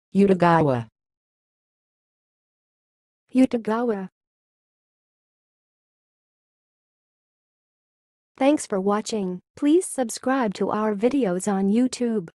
Udagawa. Udagawa. Thanks for watching. Please subscribe to our videos on YouTube.